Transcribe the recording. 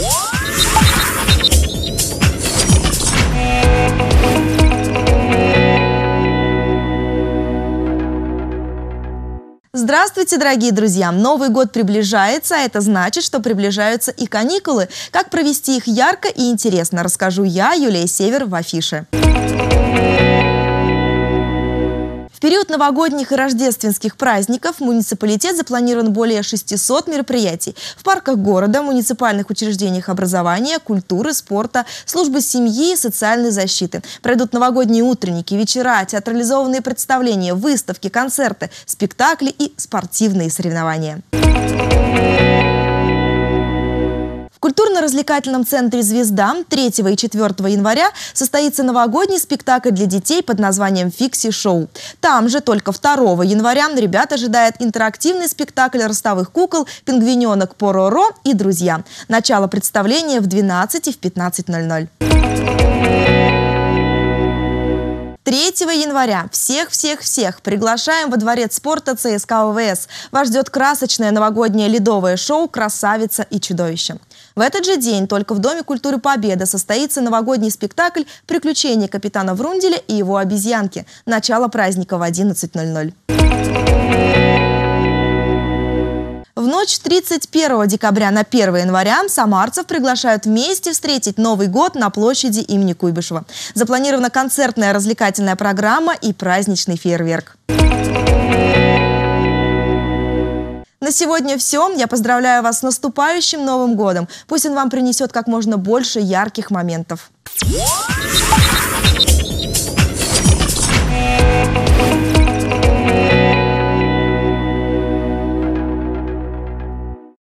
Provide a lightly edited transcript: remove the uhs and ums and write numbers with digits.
Здравствуйте, дорогие друзья! Новый год приближается, а это значит, что приближаются и каникулы. Как провести их ярко и интересно, расскажу я, Юлия Север, в афише. В период новогодних и рождественских праздников в муниципалитет запланирован более 600 мероприятий. В парках города, муниципальных учреждениях образования, культуры, спорта, службы семьи и социальной защиты. Пройдут новогодние утренники, вечера, театрализованные представления, выставки, концерты, спектакли и спортивные соревнования. В культурно-развлекательном центре «Звезда» 3 и 4 января состоится новогодний спектакль для детей под названием «Фикси-шоу». Там же только 2 января ребят ожидает интерактивный спектакль ростовых кукол «Пингвиненок Пороро» и «Друзья». Начало представления в 12 и в 15:00. 3 января всех приглашаем во дворец спорта ЦСКА ВВС. Вас ждет красочное новогоднее ледовое шоу «Красавица и чудовище». В этот же день только в Доме культуры Победа состоится новогодний спектакль «Приключения капитана Врунделя и его обезьянки». Начало праздника в 11:00. В ночь 31 декабря на 1 января самарцев приглашают вместе встретить Новый год на площади имени Куйбышева. Запланирована концертная развлекательная программа и праздничный фейерверк. На сегодня все. Я поздравляю вас с наступающим Новым годом. Пусть он вам принесет как можно больше ярких моментов.